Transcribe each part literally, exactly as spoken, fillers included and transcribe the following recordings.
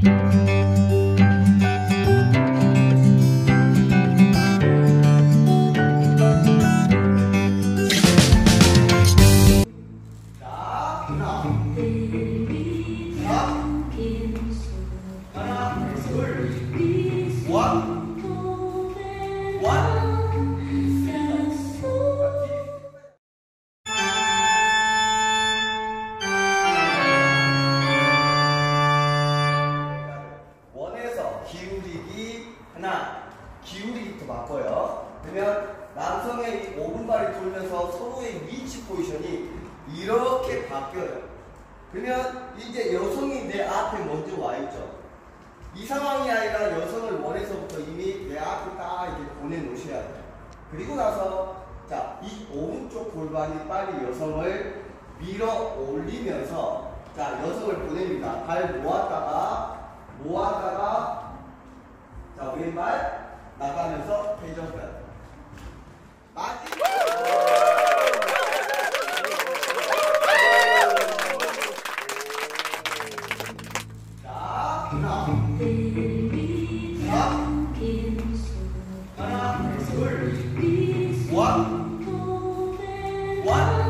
기울이기 하나, 기울이기부터 바꿔요. 그러면 남성의 오른발이 돌면서 서로의 위치 포지션이 이렇게 바뀌어요. 그러면 이제 여성이 내 앞에 먼저 와 있죠. 이 상황이 아니라 여성을 원해서부터 이미 내 앞에 딱 이렇게 보내놓으셔야 돼요. 그리고 나서 자, 이 오른쪽 골반이 빨리 여성을 밀어 올리면서 자, 여성을 보냅니다. 발 모았다가 모았다가 자, 왼발 나가면서 회전까지. 자, 하나, 자, 하나, 둘, 원, 원.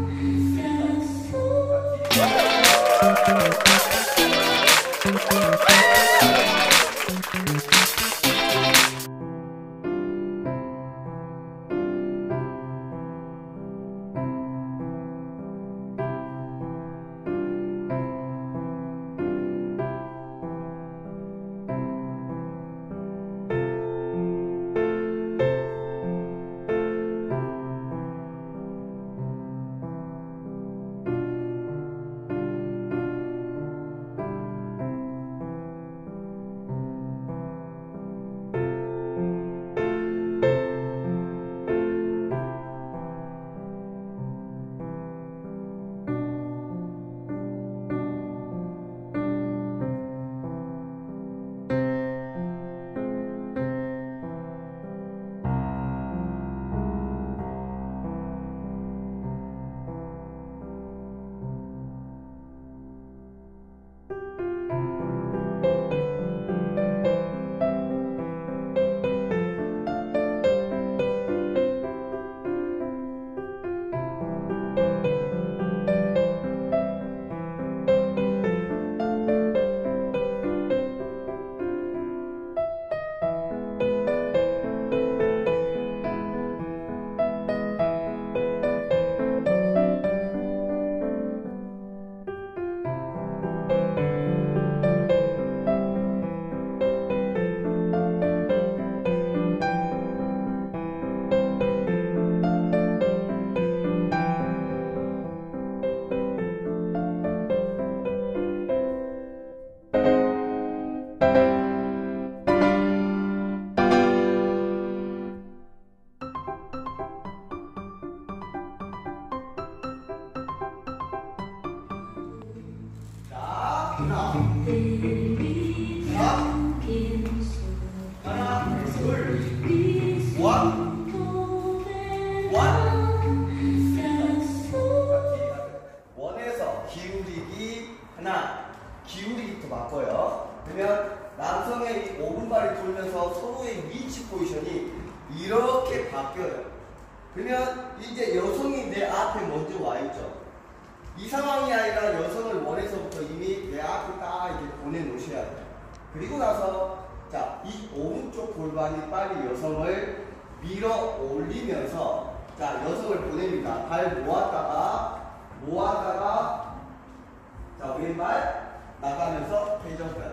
하나, 하나, 둘, 원, 원. 원에서 기울이기 하나, 기울이기부터 바꿔요. 그러면 남성의 오른발이 돌면서 서로의 위치 포지션이 이렇게 바뀌어요. 그러면 이제 여성이 내 앞에 먼저 와 있죠. 이 상황이 아니라 여성을 원해서부터 이미 내 앞에 딱 이렇게 보내놓으셔야 돼요. 그리고 나서 자, 이 오른쪽 골반이 빨리 여성을 밀어 올리면서 자, 여성을 보냅니다. 발 모았다가 모았다가 자, 왼발 나가면서 회전까지.